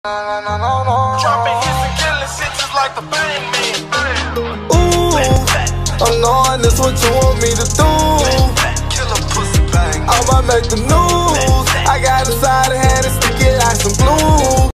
Dropping hits and killing shit just like the bang man. Ooh, I'm knowing this what you want me